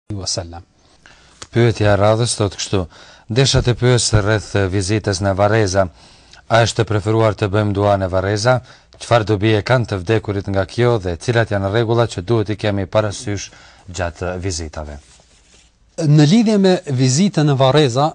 wasallam. Pyetja e radhës thotë kështu: desha të pyes rreth vizitës në Varreza. A është të preferuar të bëjmë dua në Varreza? Çfarë dobi e kanë të vdekurit nga kjo dhe cilat janë rregullat që duhet i kemi parasysh gjatë vizitave? Në lidhje me vizitën në Varreza,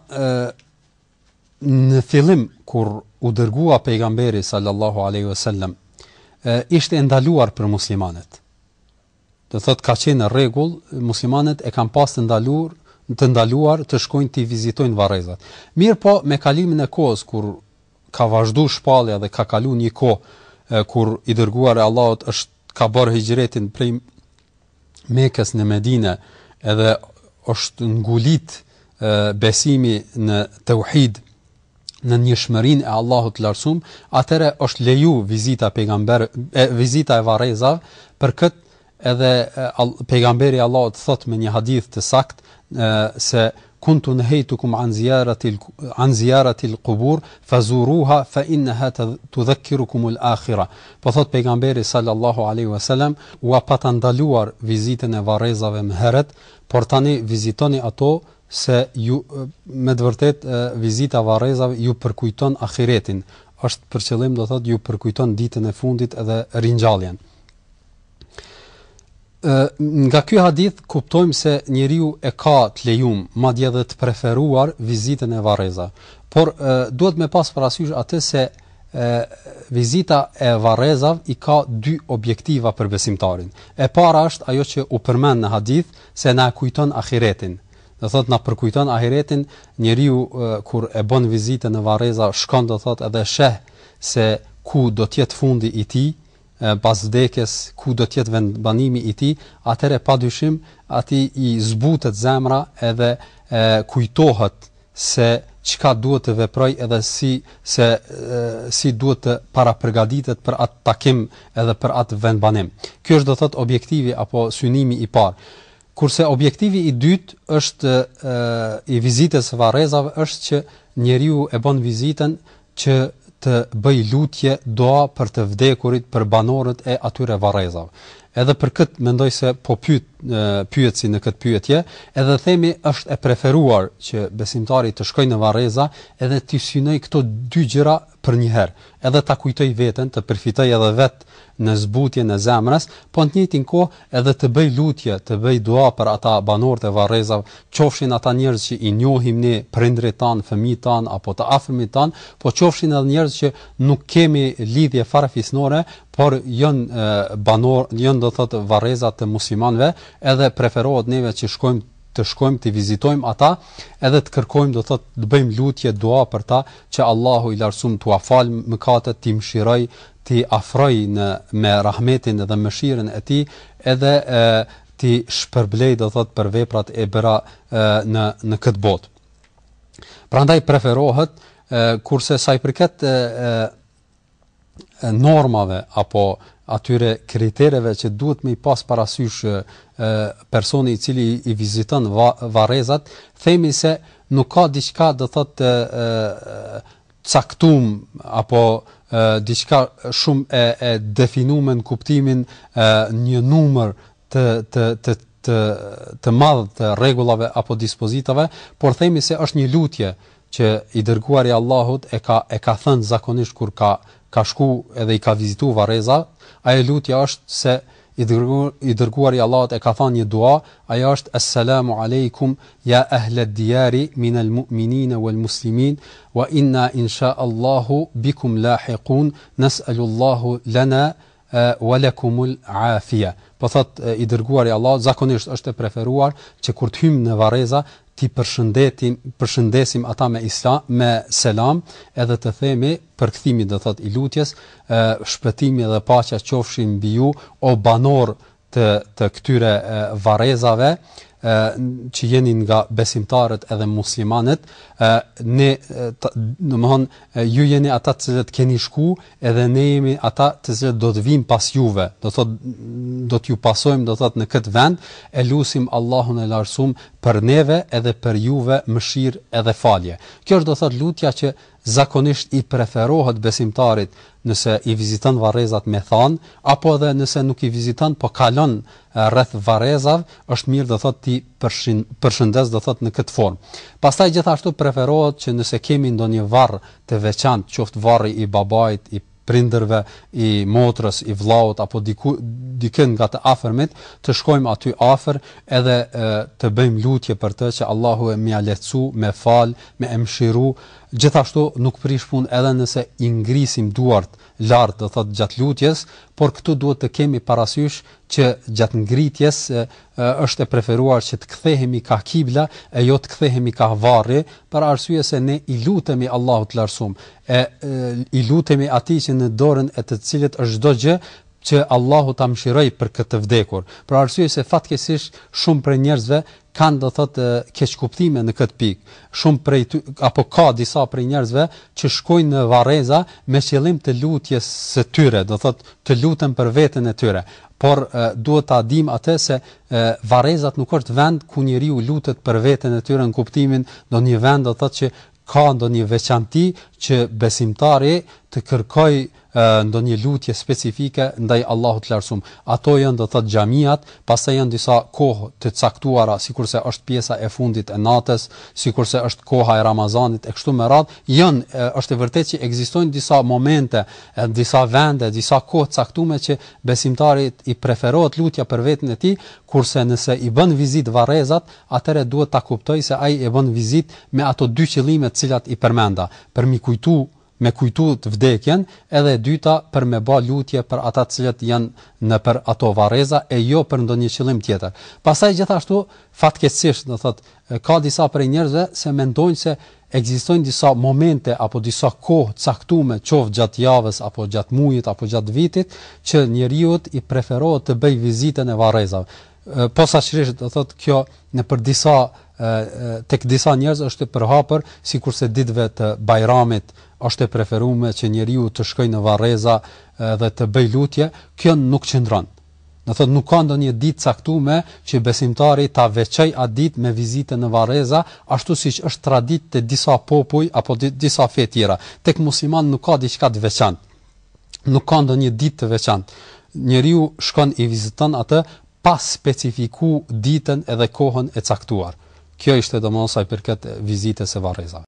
në fillim kur u dërgua pejgamberi sallallahu alaihi wasallam, ishte ndaluar për muslimanët. Do thotë ka qenë rregull, muslimanët e kanë pas të ndaluar të shkojnë të vizitojnë Varrezat. Mirë po, me kalimin e kohës, kur ka vazhdu shpallja dhe ka kalu një kohë kur i dërguar e Allahut ka bërë hijretin prej Mekës në Medinë, edhe është ngulit besimi në tauhid, në njëshmërinë e Allahut të lartësuar, atëherë është leju vizita e Varrezave. Për këtë edhe pejgamberi i Allahut thot me një hadith të saktë se kuntu nahaytukum an ziyarati al-qubur fazuruha fa innaha tudhakkirukum al-akhirah. Po thot pejgamberi sallallahu alaihi wasallam, u pa ndaluar vizitën e Varrezave më herët, por tani vizitoni ato se ju me të vërtet vizita e Varrezave ju përkujton ahiretin. Është për qëllim do thot ju përkujton ditën e fundit edhe ringjalljen. Nga ky hadith kuptojmë se njeriu e ka të lejuar, madje edhe të preferuar vizitën e Varrezave. Por duhet me pas parasysh atë se vizita e Varrezave i ka dy objektiva për besimtarin. E para është ajo që u përmend në hadith se na kujton ahiretin. Do thot na përkujton ahiretin, njeriu kur e bën vizitën në Varreza shkon do thot edhe sheh se ku do të jetë fundi i tij pas vdekjes, ku do të jetë vendbanimi i tij, atëherë padyshim atij i zbutet zemra edhe kujtohet se çka duhet të veproj edhe si duhet të parapërgatitet për atë takim edhe për atë vendbanim. Ky është do thot objektivi apo synimi i parë. Kurse objektivi i dytë është i vizitës së Varrezave është që njeriu e bën vizitën që të bëj lutje, dua për të vdekurit, për banorët e atyre Varrezave. Edhe për këtë mendoj se po pyetsi në këtë pyetje, edhe themi është e preferuar që besimtari të shkojë në Varreza edhe të synoj këto dy gjëra për një herë, edhe ta kujtoj veten, të përfitoj edhe vetë në zbutjen e zemrës, po në të njëjtin kohë edhe të bëj lutje, të bëj dua për ata banorët e Varrezave, qofshin ata njerëz që i njohim ne, prindrit tan, fëmijët tan apo të afërmit tan, po qofshin edhe njerëz që nuk kemi lidhje fare fisnore, por janë do thotë Varreza të muslimanëve, edhe preferohet neve që të shkojmë të vizitojmë ata, edhe të kërkojmë do thotë të bëjmë lutje, dua për ta që Allahu i lartësuar t'u afal mëkatet, t'i mëshiroj, t'i afroj me rahmetin dhe mëshirën e tij, edhe t'i shpërblej do thotë për veprat e bëra në këtë botë. Prandaj preferohet, kurse sa i përket normave apo atyre kritereve që duhet me i pas parasysh personi i cili i viziton Varrezat, themi se nuk ka diçka do thotë caktum apo diçka shumë e definuar në kuptimin një numër të madh të rregullave apo dispozitave, por themi se është një lutje që i dërguari i Allahut e ka thënë zakonisht kur ka shku edhe i ka vizitu Varreza. Ajo lutja është se i dërguari i Allahut e ka thënë një dua, ajo është Assalamu alaikum ya ahla ad-diyari min al-mu'minina wal-muslimin wa inna insha Allahu bikum lahiqun nas'alullahu lana wa lakumul afiya. Po thot i dërguari i Allahut zakonisht është e preferuar që kur të hyjmë në Varreza ti përshëndesim ata me selam, edhe të themi përkthimi do thot i lutjes, shpëtimi dhe paqja qofshin mbi ju o banor të këtyre Varrezave, që jeni nga besimtarët edhe muslimanët, ju jeni ata të cilët keni shku, edhe ne jemi ata të cilët do të vim pas juve, do t'ju pasojmë do thot në këtë vend, e lusim Allahun e lartësuar për neve edhe për juve mëshirë edhe falje. Kjo është do thot lutja që zakonisht i preferohet besimtarit nëse i viziton varrezat me than, apo edhe nëse nuk i viziton po kalon rreth varrezave, është mirë do thotë ti përshëndes do thotë në këtë formë. Pastaj gjithashtu preferohet që nëse kemi ndonjë varr të veçantë, qoftë varri i babait, i prindërve, i motrës, i vllaut apo dikën nga të afërmit, të shkojmë aty afër edhe të bëjmë lutje për të që Allahu e mja lehtësu, me fal, me mëshiru. Gjithashtu nuk prish punë edhe nëse i ngrisim duart lart do thotë gjatë lutjes, por këtu duhet të kemi parasysh që gjatë ngritjes është e preferuar që të kthehemi ka kibla e jo të kthehemi ka varri, për arsye se ne i lutemi Allahut të lartësuar, i lutemi atij që në dorën e të cilit është çdo gjë, që Allahu ta mëshiroj për këtë vdekur. Për arsye se fatkeqësisht shumë prej njerëzve kanë do thotë keqkuptime në këtë pikë. Shumë prej apo ka disa prej njerëzve që shkojnë në varreza me qëllim të lutjes së tyre, do thotë të luten për veten e tyre. Por duhet ta dim atë se varrezat nuk është vend ku njeriu lutet për veten e tyre në kuptimin ndonjë vend do thotë që ka ndonjë veçanti që besimtari të kërkoj ndonjë lutje specifike ndaj Allahut të lartësuar. Ato janë do thotë xhamiat, pastaj janë disa kohë të caktuara, sikurse është pjesa e fundit e natës, sikurse është koha e Ramazanit e kështu me radhë. Është e vërtetë që ekzistojnë disa momente, disa vende, disa kohë caktuara që besimtarit i preferohet lutja për veten e tij, kurse nëse i bën vizitë varrezat, atëherë duhet ta kuptoj se ai e bën vizitë me ato dy qëllime të cilat i përmenda, për me kujtu të vdekjen, edhe e dyta për me bë lutje për ata të cilët janë në për ato varreza e jo për ndonjë qëllim tjetër. Pastaj gjithashtu fatkeqësisht do thotë ka disa prej njerëzve se mendojnë se ekzistojnë disa momente apo disa kohë caktuar, qoftë gjatë javës apo gjatë muajit apo gjatë vitit, që njeriu i preferohet të bëj vizitën e varrezave. Posaçërisht do thotë kjo në për disa tek disa njerëz është e përhapur, sikurse ditëve të Bajramit është e preferuar që njeriu të shkojë në varreza dhe të bëj lutje. Kjo nuk qëndron. Do thotë nuk ka ndonjë ditë caktuar që besimtari ta veçoj atë ditë me vizitën në varreza, ashtu siç është traditë te disa popull apo disa fe tjera. Tek musliman nuk ka diçka të veçantë. Nuk ka ndonjë ditë të veçantë. Njeriu shkon i viziton atë pa specifiku ditën edhe kohën e caktuar. Kjo ishte domosdoshmë për këtë vizitës së varrezave.